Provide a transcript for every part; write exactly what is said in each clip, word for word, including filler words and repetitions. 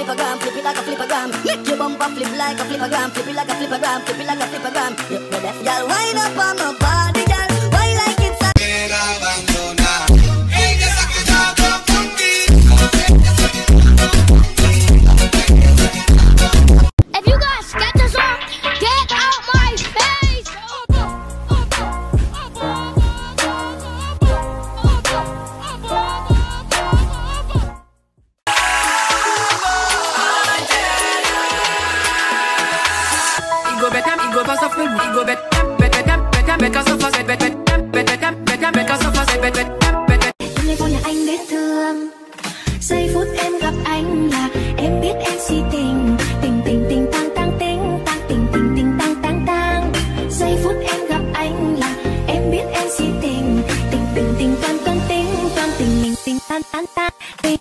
flippergram, flip it like a flippergram. Make your bumper flip like a flippergram, flip it like a flippergram, flip it like a flippergram. You the deaf girl, wind up on my body, girl. Why like it's a if you got sketches on, get out my face. Go better, go pass off, go better, better, better, better, so fast, better, better, better, better, so fast, better, better. Hôm nay con nhà anh biết thương, giây phút em gặp anh là em biết em si tình, tình tình tình tang tang tình, tang tình tình tình tang tang tang. Giây phút em gặp anh là em biết em si tình, tình tình tình toan toan tình, toan tình mình tình tan tan tan tình.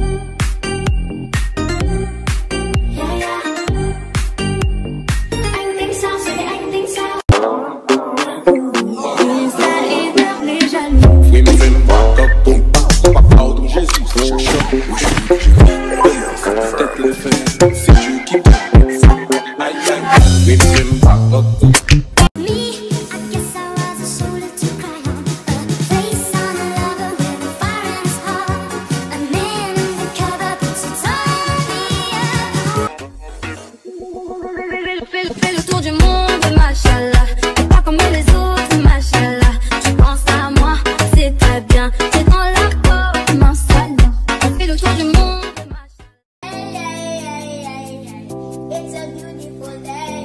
Fais le tour du monde, machallah. T'es pas comme les autres, machallah. Tu penses à moi, c'est très bien. T'es dans la peau, machallah. On fait le tour du monde, machallah. It's a beautiful day.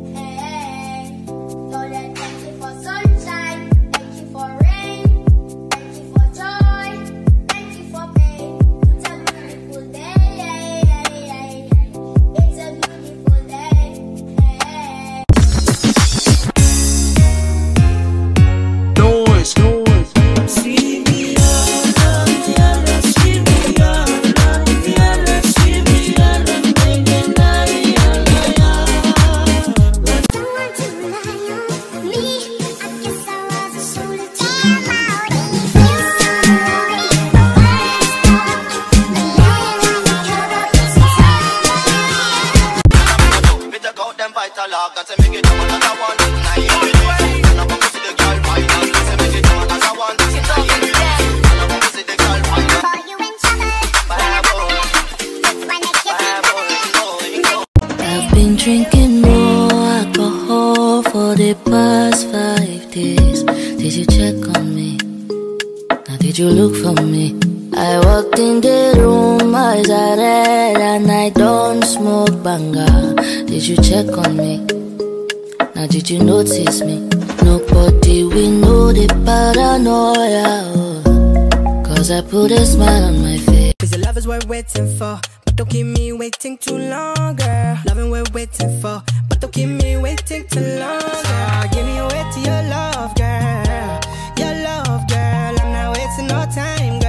Lord, I thank you for sunshine. Thank you for rain. Thank you for joy. Thank you for pain. It's a beautiful day. It's a beautiful day. I've been drinking more alcohol for the past five days. Did you check on me? Now did you look for me? I walked in the room, eyes are red, and I don't smoke banga. Did you check on me? Now did you notice me? Nobody we know the paranoia, oh. Cause I put a smile on my face. Cause the love is worth waiting for, but don't keep me waiting too long, girl. Loving we're waiting for, but don't keep me waiting too long, girl. Give me away to your love, girl. Your love, girl. I'm not wasting no time, girl.